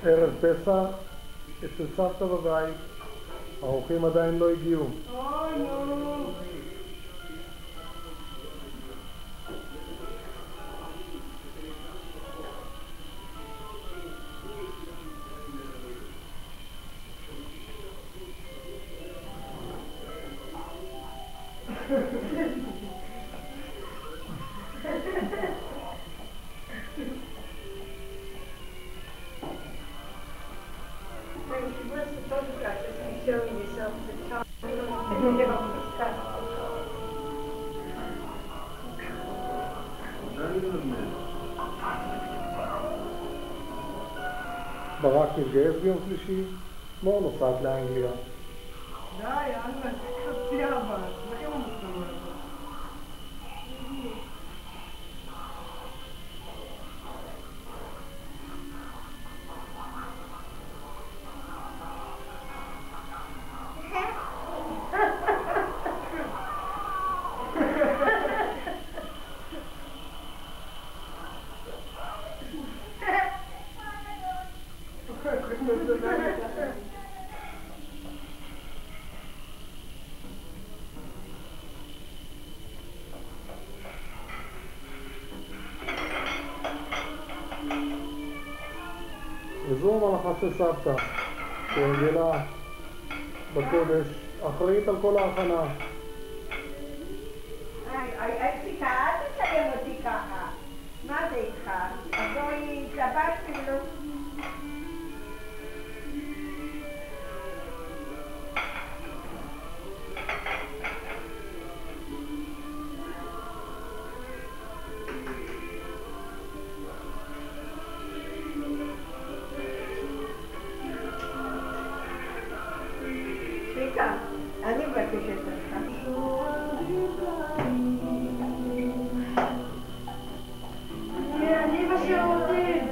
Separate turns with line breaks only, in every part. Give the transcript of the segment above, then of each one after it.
ערב פסח, אצל סבתא בבית, האורחים עדיין לא הגיעו.
אוי נו.
ברק מתגייס ביום שלישי, מור נוסעת לאנגליה.
די, יאללה, חצי אבא, לכם המסתובב.
וזו המלאכה של סבתא, שהרגלה בקודש, אחראית על כל ההכנה.
סליחה, אל תצלם אותי ככה. מה זה איתך? אז בואי, התלבשתי ולא... אני מבקשת אותך.
אני בשירותים.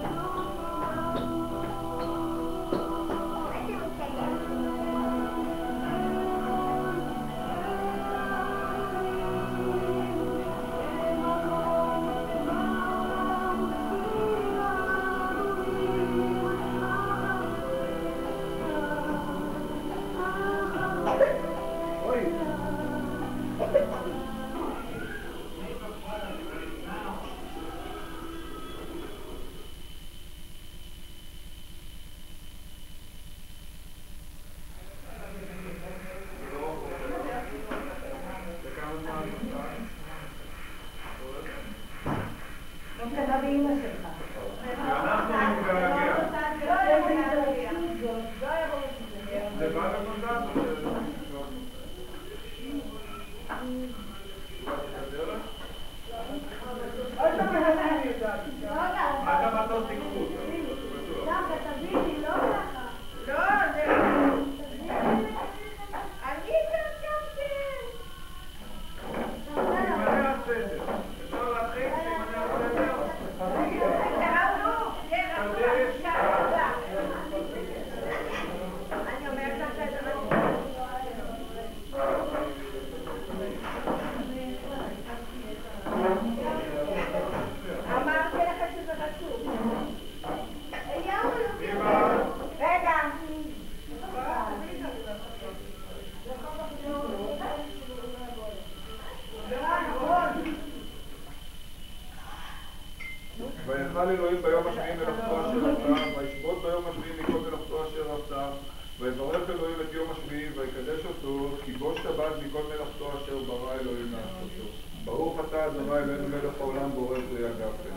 ויאכל אלוהים ביום השביעי מלאכתו אשר עשה, וישבות ביום השביעי מכל מלאכתו אשר עשה, ויברך אלוהים את יום השביעי ויקדש אותו, כי בו שבת מכל מלאכתו אשר ברא אלוהים לעשותו. ברוך אתה אדוני אלוהינו מלך העולם בורא פרי הגפן.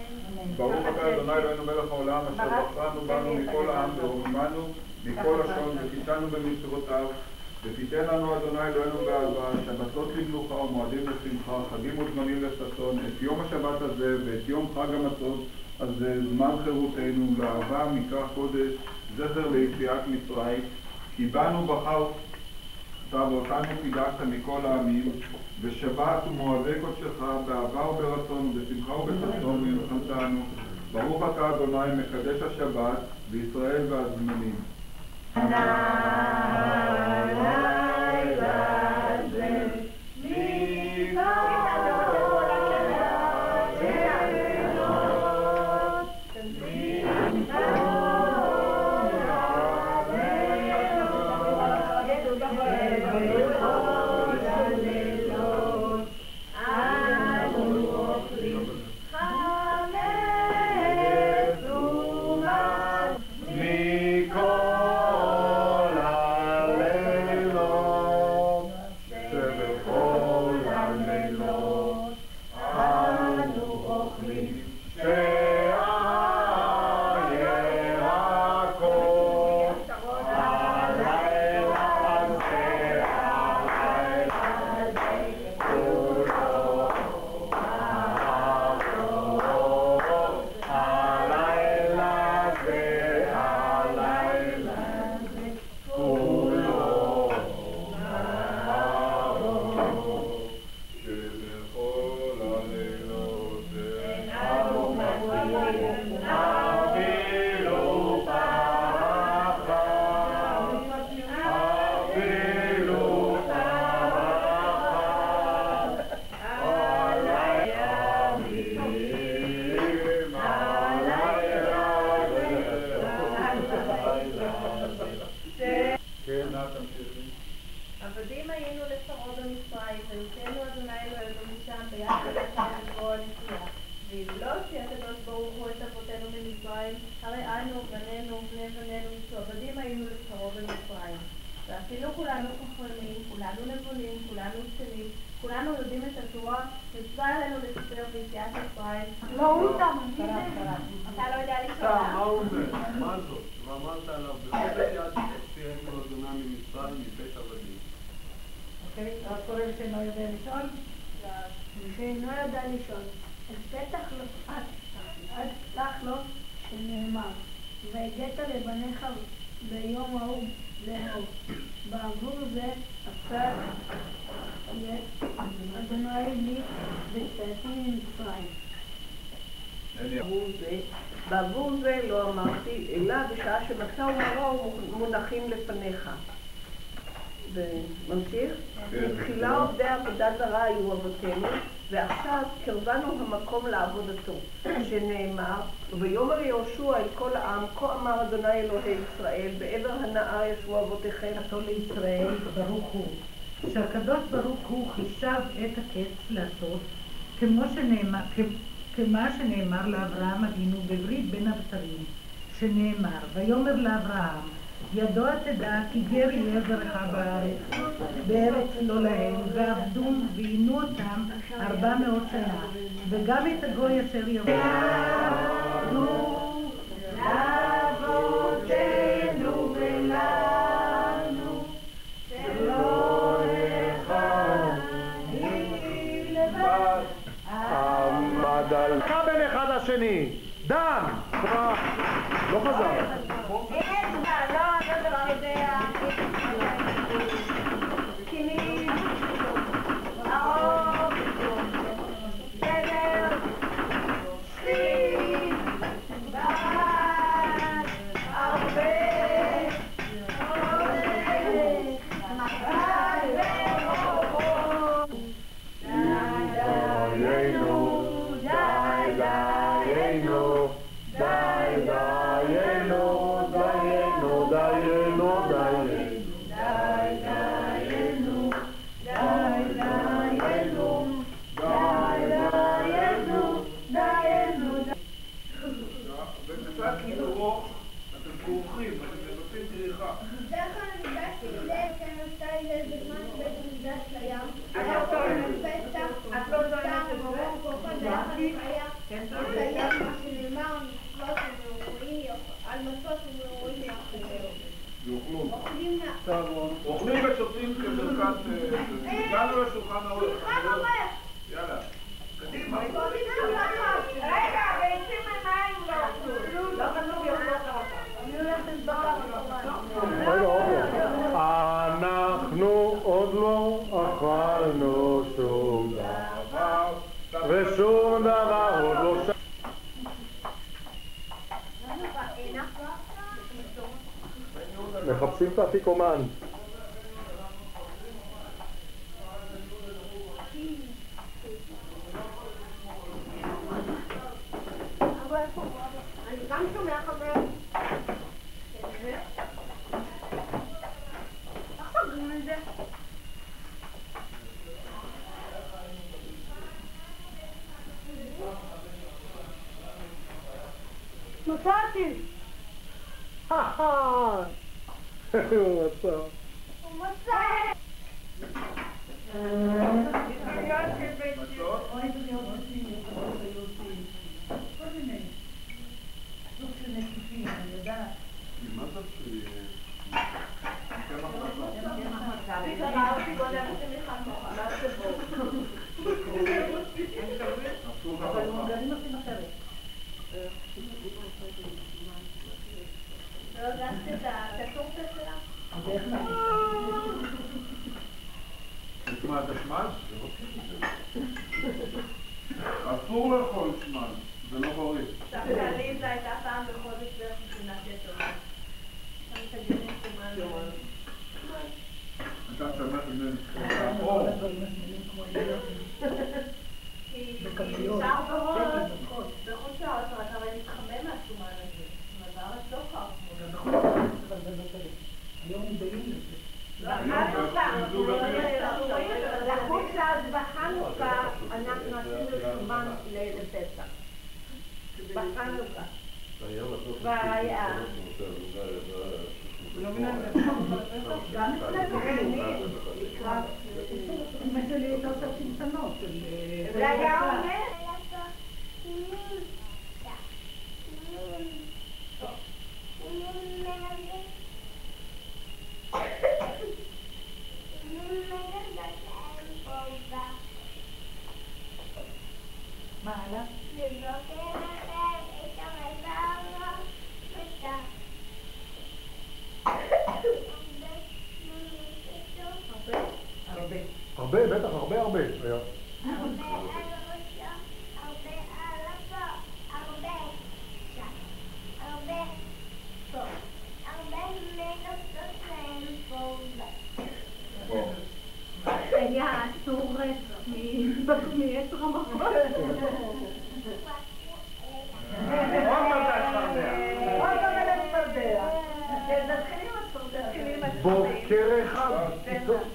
ברוך אתה אדוני אלוהינו מלך העולם אשר בחרנו בנו מכל העם ורוממנו מכל לשון וקידשנו במצוותיו. ותיתן לנו אדוני אלוהינו באהבה, שבתות למנוחה ומועדים לשמחה, חגים וזמנים לששון, את יום השבת הזה ואת יום חג המצות הזה, זמן חירותנו, לאהבה מקרא קודש, זכר ליציאת מצרים, כי בנו בחרת ואותנו קידשת מכל העמים, ושבת ומועדי קודשך באהבה וברצון ובשמחה ובששון ינחמתנו. ברוך אתה אדוני מקדש השבת וישראל והזמנים.
Oh
מצרים, הרי אנו, בנינו, בני בנינו, משועבדים היינו לפרעה במצרים. ואפילו כולנו חכמים, כולנו נבונים, כולנו צלים, כולנו יודעים את התורה, מצווה עלינו לספר ביציאת מצרים.
לא הוא שם, מי זה?
אתה לא יודע
מה
לקרוא.
הוא זה? מה זאת? ואמרת עליו, בחודש יד תוציאנו אדוני ממצרים מבית עבדים.
אוקיי, אז קורא שאינו יודע לשאול? שאינו יודע לשאול. אז פתח לו שנאמר, והגעת לבניך ביום ההוא לאהוב. בעבור זה עשה אדוני לי ויצאתי ממצרים.
בעבור זה לא אמרתי, אלא בשעה שמצא ומראה מונחים לפניך. וממשיך? בתחילה עובדי עבודה זרה היו אבותינו, ועכשיו קרבנו המקום לעבודתו, שנאמר, וביאמר יהושע אל כל העם, כה אמר אדוני אלוהי ישראל, בעבר הנהר ישבו אבותיכם.
עשו לישראל ברוך הוא, שהקדוש ברוך הוא חישב את הקץ לעשות, כמה שנאמר לאברהם אבינו בברית בין הבשרים, שנאמר, ויאמר לאברהם, ידוע תדע כי גר יהיה זרעך בארץ לא להם, ועבדו ועינו אותם 400 שנה, וגם את הגוי אשר יבוא.
לאבותינו ולנו, שלא אחד היא לבד.
עמד על בין אחד לשני, דם! לא חזר.
לא יודע. כינים, ארוך, סדר, שליט, ברד, הרבה, עורק, מחד ואורוך. דיינו, דיינו, דיינו,
ובצד קידורו אתם כורכים, אתם מבצעים כריכה.
בדרך כלל המקדש זה כן עשתה את זה בזמן שבית המקדש לים.
היה
פסח,
את לא זוכרת את זה?
היה מה שנאמר מצוות ומאורים, על מצות ומאורים יאכלו.
יאכלו.
אוכלים
ושותים כברכת... הגענו לשולחן האורך.
שולחן עורך.
יאללה. קדימה.
רגע, ביצים ומים לא חשוב יאכלו
אנחנו עוד לא אכלנו שום דבר, ושום דבר עוד לא שם. מחפשים את האפיקומן.
אני גם שומע חבר. איך סוגרים את זה?
מצאתי.
הוא מצא.
הוא מצא.
מה זאת שהיא...
אבל מונגדים עושים אחרת.
לא הרגשת את הטורטה שלה?
ואיך
תשמע, אתה שמש? אסור לאכול שמש, זה לא בריא.
לי זה הייתה פעם בחודש בערך מבחינת יתר. אני תגידי שומן.
אתה שמח ממני.
כי נשאר בראש, בחוץ לארץ, אתה הרי מתחמם מהשומן הזה. אבל בארץ לא קר.
היום מודעים לזה.
לחוץ לארץ בחנוכה אנחנו עשינו שומן לפסח. בחנוכה. והיה.
גם אמא שלי הייתה עושה צמצנות של...
והיה אומר?
מה הלאה?
הרבה, בטח, הרבה היה.
היה אסור מ10 רמות.
בוקר אחד,